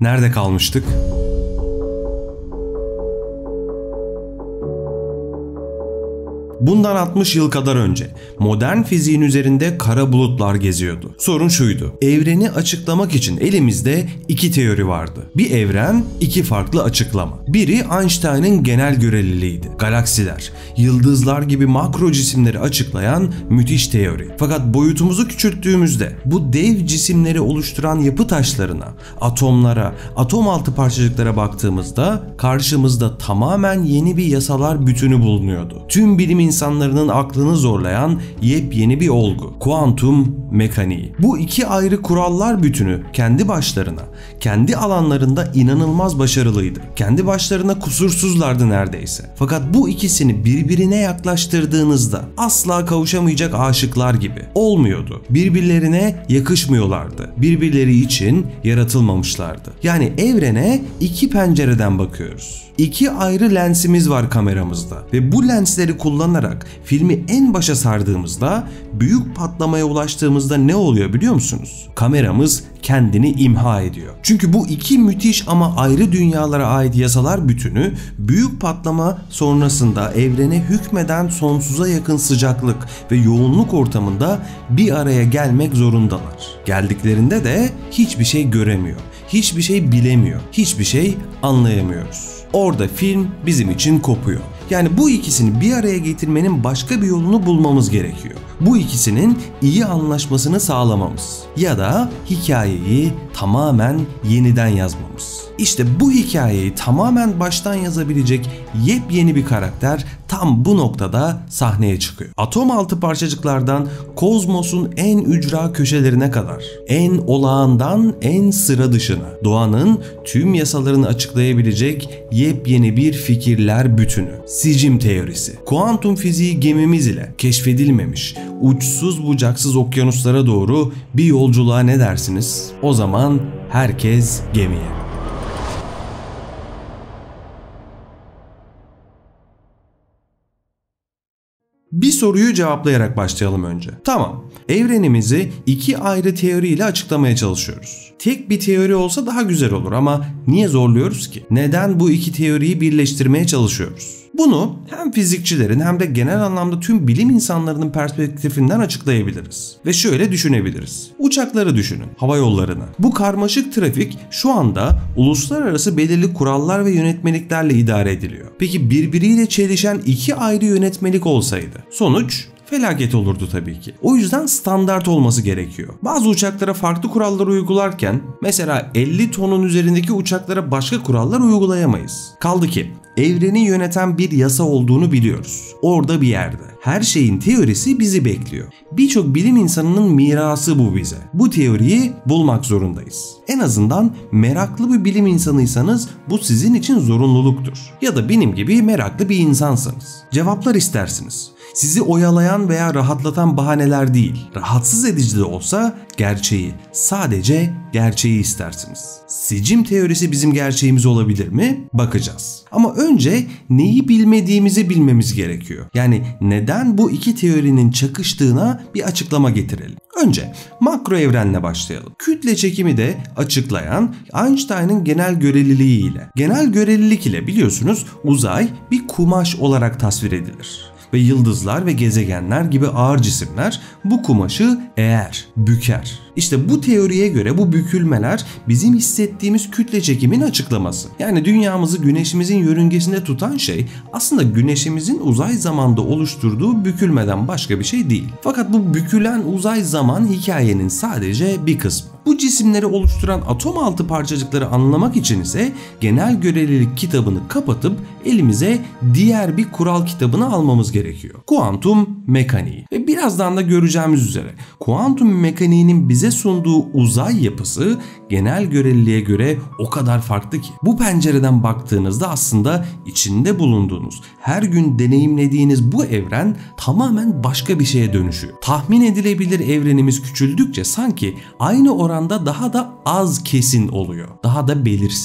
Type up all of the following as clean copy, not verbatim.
Nerede kalmıştık? Bundan 60 yıl kadar önce modern fiziğin üzerinde kara bulutlar geziyordu. Sorun şuydu: evreni açıklamak için elimizde iki teori vardı. Bir evren, iki farklı açıklama. Biri Einstein'ın genel göreliliğiydi. Galaksiler, yıldızlar gibi makro cisimleri açıklayan müthiş teori. Fakat boyutumuzu küçülttüğümüzde bu dev cisimleri oluşturan yapı taşlarına, atomlara, atom altı parçacıklara baktığımızda karşımızda tamamen yeni bir yasalar bütünü bulunuyordu. Tüm bilim insanlarının aklını zorlayan yepyeni bir olgu: kuantum mekaniği. Bu iki ayrı kurallar bütünü kendi başlarına, kendi alanlarında inanılmaz başarılıydı. Kendi başlarına kusursuzlardı neredeyse. Fakat bu ikisini birbirine yaklaştırdığınızda asla kavuşamayacak aşıklar gibi olmuyordu. Birbirlerine yakışmıyorlardı. Birbirleri için yaratılmamışlardı. Yani evrene iki pencereden bakıyoruz. İki ayrı lensimiz var kameramızda ve bu lensleri kullanarak filmi en başa sardığımızda, büyük patlamaya ulaştığımızda ne oluyor biliyor musunuz? Kameramız kendini imha ediyor. Çünkü bu iki müthiş ama ayrı dünyalara ait yasalar bütünü büyük patlama sonrasında evrene hükmeden sonsuza yakın sıcaklık ve yoğunluk ortamında bir araya gelmek zorundalar. Geldiklerinde de hiçbir şey göremiyor, hiçbir şey bilemiyor, hiçbir şey anlayamıyoruz. Orada film bizim için kopuyor. Yani bu ikisini bir araya getirmenin başka bir yolunu bulmamız gerekiyor. Bu ikisinin iyi anlaşmasını sağlamamız ya da hikayeyi tamamen yeniden yazmamız. İşte bu hikayeyi tamamen baştan yazabilecek yepyeni bir karakter tam bu noktada sahneye çıkıyor. Atom altı parçacıklardan kozmosun en ücra köşelerine kadar, en olağandan en sıra dışına, doğanın tüm yasalarını açıklayabilecek yepyeni bir fikirler bütünü. Sicim teorisi. Kuantum fiziği gemimiz ile keşfedilmemiş, uçsuz bucaksız okyanuslara doğru bir yolculuğa ne dersiniz? O zaman herkes gemiye. Bir soruyu cevaplayarak başlayalım önce. Tamam, evrenimizi iki ayrı teoriyle açıklamaya çalışıyoruz. Tek bir teori olsa daha güzel olur ama niye zorluyoruz ki? Neden bu iki teoriyi birleştirmeye çalışıyoruz? Bunu hem fizikçilerin hem de genel anlamda tüm bilim insanlarının perspektifinden açıklayabiliriz. Ve şöyle düşünebiliriz. Uçakları düşünün, hava yollarını. Bu karmaşık trafik şu anda uluslararası belirli kurallar ve yönetmeliklerle idare ediliyor. Peki birbiriyle çelişen iki ayrı yönetmelik olsaydı? Sonuç felaket olurdu tabii ki. O yüzden standart olması gerekiyor. Bazı uçaklara farklı kurallar uygularken mesela 50 tonun üzerindeki uçaklara başka kurallar uygulayamayız. Kaldı ki evreni yöneten bir yasa olduğunu biliyoruz. Orada bir yerde. Her şeyin teorisi bizi bekliyor. Birçok bilim insanının mirası bu bize. Bu teoriyi bulmak zorundayız. En azından meraklı bir bilim insanıysanız bu sizin için zorunluluktur. Ya da benim gibi meraklı bir insansanız. Cevaplar istersiniz. Sizi oyalayan veya rahatlatan bahaneler değil, rahatsız edici de olsa gerçeği, sadece gerçeği istersiniz. Sicim teorisi bizim gerçeğimiz olabilir mi? Bakacağız. Ama önce neyi bilmediğimizi bilmemiz gerekiyor. Yani neden bu iki teorinin çakıştığına bir açıklama getirelim. Önce makro evrenle başlayalım. Kütle çekimi de açıklayan Einstein'ın genel göreliliği ile. Genel görelilik ile biliyorsunuz uzay bir kumaş olarak tasvir edilir. Ve yıldızlar ve gezegenler gibi ağır cisimler bu kumaşı eğer, büker. İşte bu teoriye göre bu bükülmeler bizim hissettiğimiz kütle çekimin açıklaması. Yani dünyamızı güneşimizin yörüngesinde tutan şey aslında güneşimizin uzay zamanda oluşturduğu bükülmeden başka bir şey değil. Fakat bu bükülen uzay zaman hikayenin sadece bir kısmı. Bu cisimleri oluşturan atom altı parçacıkları anlamak için ise genel görelilik kitabını kapatıp elimize diğer bir kural kitabını almamız gerekiyor. Kuantum mekaniği. Ve birazdan da göreceğimiz üzere kuantum mekaniğinin bize sunduğu uzay yapısı genel göreliliğe göre o kadar farklı ki. Bu pencereden baktığınızda aslında içinde bulunduğunuz, her gün deneyimlediğiniz bu evren tamamen başka bir şeye dönüşüyor. Tahmin edilebilir evrenimiz küçüldükçe sanki aynı oranda daha da az kesin oluyor. Daha da belirsiz.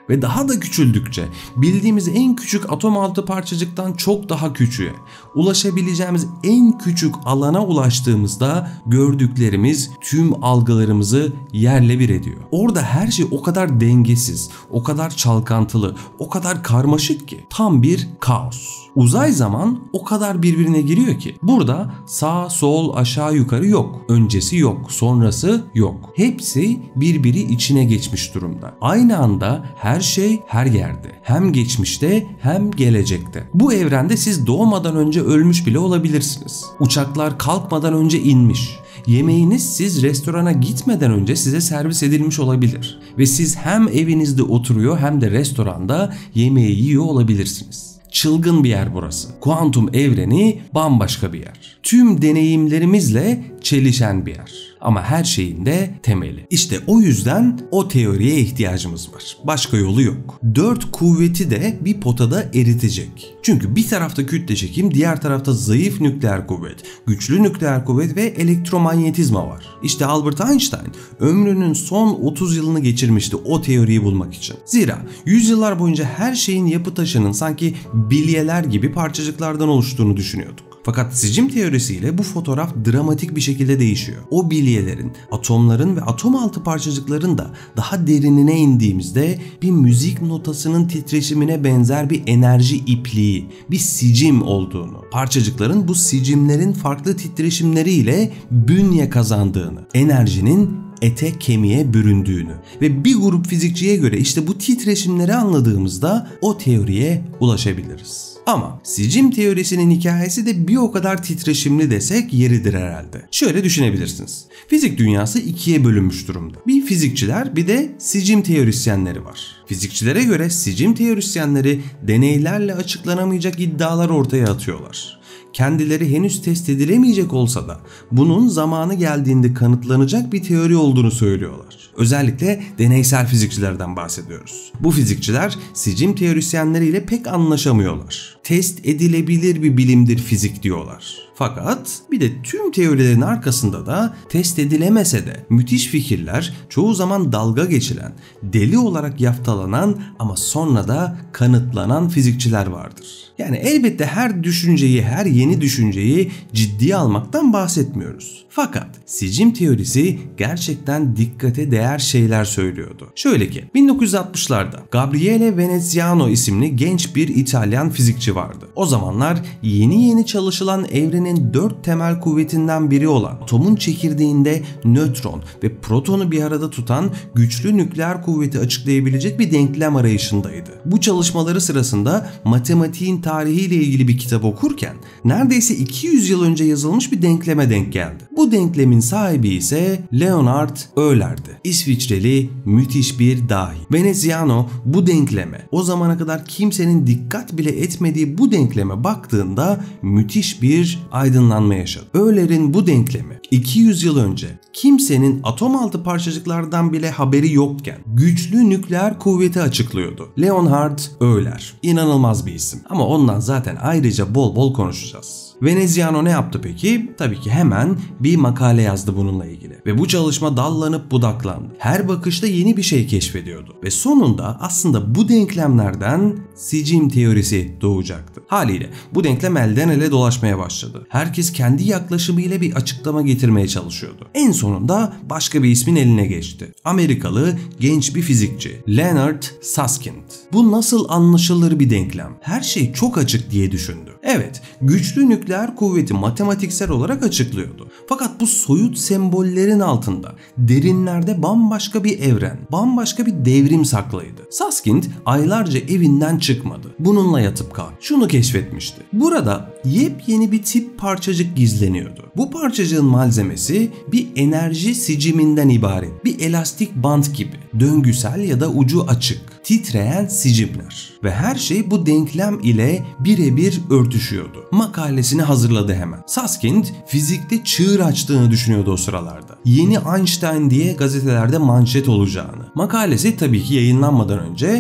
Ve daha da küçüldükçe bildiğimiz en küçük atom altı parçacıktan çok daha küçüğe, ulaşabileceğimiz en küçük alana ulaştığımızda gördüklerimiz tüm algılarımızı yerle bir ediyor. Orada her şey o kadar dengesiz, o kadar çalkantılı, o kadar karmaşık ki tam bir kaos. Uzay zaman o kadar birbirine giriyor ki burada sağ, sol, aşağı, yukarı yok. Öncesi yok, sonrası yok. Hepsi birbiri içine geçmiş durumda. Aynı anda her şey her yerde. Hem geçmişte hem gelecekte. Bu evrende siz doğmadan önce ölmüş bile olabilirsiniz. Uçaklar kalkmadan önce inmiş. Yemeğiniz siz restorana gitmeden önce size servis edilmiş olabilir. Ve siz hem evinizde oturuyor hem de restoranda yemeği yiyor olabilirsiniz. Çılgın bir yer burası. Kuantum evreni bambaşka bir yer. Tüm deneyimlerimizle çelişen bir yer. Ama her şeyin de temeli. İşte o yüzden o teoriye ihtiyacımız var. Başka yolu yok. 4 kuvveti de bir potada eritecek. Çünkü bir tarafta kütle çekim, diğer tarafta zayıf nükleer kuvvet, güçlü nükleer kuvvet ve elektromanyetizma var. İşte Albert Einstein ömrünün son 30 yılını geçirmişti o teoriyi bulmak için. Zira yüzyıllar boyunca her şeyin yapı taşının sanki bilyeler gibi parçacıklardan oluştuğunu düşünüyorduk. Fakat sicim teorisiyle bu fotoğraf dramatik bir şekilde değişiyor. O bilyelerin, atomların ve atom altı parçacıkların da daha derinine indiğimizde bir müzik notasının titreşimine benzer bir enerji ipliği, bir sicim olduğunu, parçacıkların bu sicimlerin farklı titreşimleriyle bünye kazandığını, enerjinin ete kemiğe büründüğünü ve bir grup fizikçiye göre işte bu titreşimleri anladığımızda o teoriye ulaşabiliriz. Ama sicim teorisinin hikayesi de bir o kadar titreşimli desek yeridir herhalde. Şöyle düşünebilirsiniz. Fizik dünyası ikiye bölünmüş durumda. Bir fizikçiler bir de sicim teorisyenleri var. Fizikçilere göre sicim teorisyenleri deneylerle açıklanamayacak iddialar ortaya atıyorlar. Kendileri henüz test edilemeyecek olsa da bunun zamanı geldiğinde kanıtlanacak bir teori olduğunu söylüyorlar. Özellikle deneysel fizikçilerden bahsediyoruz. Bu fizikçiler sicim teorisyenleriyle pek anlaşamıyorlar. Test edilebilir bir bilimdir fizik diyorlar. Fakat bir de tüm teorilerin arkasında da test edilemese de müthiş fikirler, çoğu zaman dalga geçilen, deli olarak yaftalanan ama sonra da kanıtlanan fizikçiler vardır. Yani elbette her düşünceyi, her yeni düşünceyi ciddiye almaktan bahsetmiyoruz. Fakat sicim teorisi gerçekten dikkate değer şeyler söylüyordu. Şöyle ki 1960'larda Gabriele Veneziano isimli genç bir İtalyan fizikçi vardı. O zamanlar yeni çalışılan evrenin 4 temel kuvvetinden biri olan atomun çekirdeğinde nötron ve protonu bir arada tutan güçlü nükleer kuvveti açıklayabilecek bir denklem arayışındaydı. Bu çalışmaları sırasında matematiğin tarihiyle ilgili bir kitap okurken neredeyse 200 yıl önce yazılmış bir denkleme denk geldi. Bu denklemin sahibi ise Leonhard Euler'di. İsviçreli müthiş bir dahi. Veneziano bu denkleme, o zamana kadar kimsenin dikkat bile etmediği bu denkleme baktığında müthiş bir aydınlanma yaşadı. Euler'in bu denklemi 200 yıl önce kimsenin atom altı parçacıklardan bile haberi yokken güçlü nükleer kuvveti açıklıyordu. Leonhard Euler. İnanılmaz bir isim. Ama ondan zaten ayrıca bol bol konuşacağız. Veneziano ne yaptı peki? Tabii ki hemen bir makale yazdı bununla ilgili. Ve bu çalışma dallanıp budaklandı. Her bakışta yeni bir şey keşfediyordu. Ve sonunda aslında bu denklemlerden sicim teorisi doğacaktı. Haliyle bu denklem elden ele dolaşmaya başladı. Herkes kendi yaklaşımıyla bir açıklama getirmeye çalışıyordu. En sonunda başka bir ismin eline geçti. Amerikalı genç bir fizikçi Leonard Susskind. Bu nasıl anlaşılır bir denklem? Her şey çok açık diye düşündü. Evet, güçlü nükleer kuvveti matematiksel olarak açıklıyordu. Fakat bu soyut sembollerin altında derinlerde bambaşka bir evren, bambaşka bir devrim saklıydı. Susskind aylarca evinden çıkmadı. Bununla yatıp kalktı. Şunu keşfetmişti. Burada yepyeni bir tip parçacık gizleniyordu. Bu parçacığın malzemesi bir enerji siciminden ibaret. Bir elastik bant gibi. Döngüsel ya da ucu açık. Titreyen sicimler. Ve her şey bu denklem ile birebir örtüşüyordu. Makalesini hazırladı hemen. Susskind fizikte çığır açtığını düşünüyordu o sıralarda. Yeni Einstein diye gazetelerde manşet olacağını. Makalesi tabii ki yayınlanmadan önce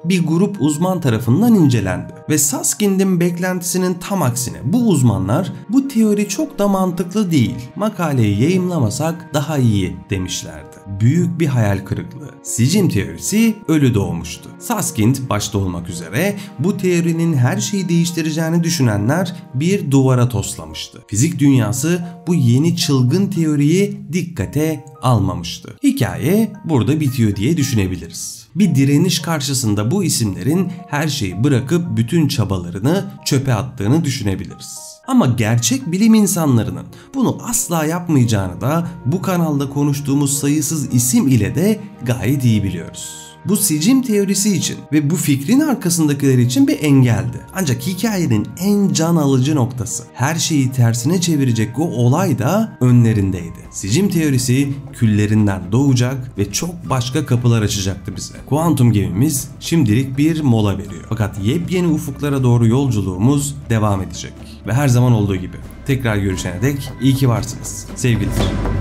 bir grup uzman tarafından incelendi. Ve Suskind'in beklentisinin tam aksine bu uzmanlar bu teori çok da mantıklı değil, makaleyi yayımlamasak daha iyi demişlerdi. Büyük bir hayal kırıklığı. Sicim teorisi ölü doğmuştu. Suskind başta olmak üzere bu teorinin her şeyi değiştireceğini düşünenler bir duvara toslamıştı. Fizik dünyası bu yeni çılgın teoriyi dikkate almamıştı. Hikaye burada bitiyor diye düşünebiliriz. Bir direniş karşısında bu isimlerin her şeyi bırakıp bütün çabalarını çöpe attığını düşünebiliriz. Ama gerçek bilim insanlarının bunu asla yapmayacağını da bu kanalda konuştuğumuz sayısız isim ile de gayet iyi biliyoruz. Bu sicim teorisi için ve bu fikrin arkasındakiler için bir engeldi. Ancak hikayenin en can alıcı noktası, her şeyi tersine çevirecek o olay da önlerindeydi. Sicim teorisi küllerinden doğacak ve çok başka kapılar açacaktı bize. Kuantum gemimiz şimdilik bir mola veriyor. Fakat yepyeni ufuklara doğru yolculuğumuz devam edecek. Ve her zaman olduğu gibi tekrar görüşene dek iyi ki varsınız. Sevgiler.